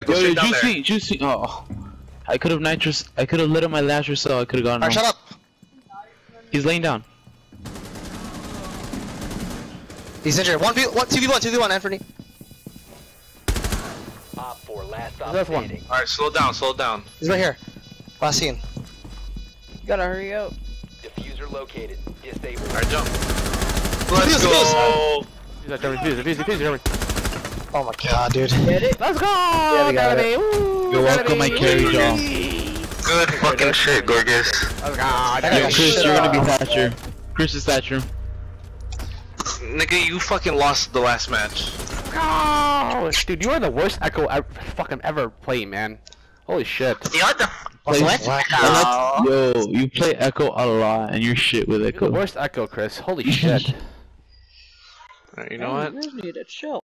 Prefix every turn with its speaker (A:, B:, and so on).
A: Yo, juicy. Oh, I could have nitrous. I could have lit up my lasher cell. I could have gotten.
B: Alright, shut up.
A: He's laying down.
B: He's injured. 2v1, Anthony.
C: That's one.
D: Alright, slow down.
B: He's right here. Last scene.
E: You gotta hurry up.
C: Diffuser located. Disable.
D: Alright, jump. Let's go.
C: Defuse.
B: Oh my god, dude.
E: Get it?
C: Let's go!
B: Yeah, we got it.
A: You're welcome, my carry jaw.
D: Good fucking shit, Gorgas.
C: Let's go!
A: Yo, Chris, you're gonna be Thatcher. Chris is Thatcher.
D: Nigga, you fucking lost the last match.
C: Oh, dude, you are the worst Echo ever playing, man. Holy shit.
D: You know what the
A: Yo, you play Echo a lot, and you're shit with
C: You're
A: Echo.
C: the worst Echo, Chris. Holy shit.
D: Alright, you know what?
E: You need to chill.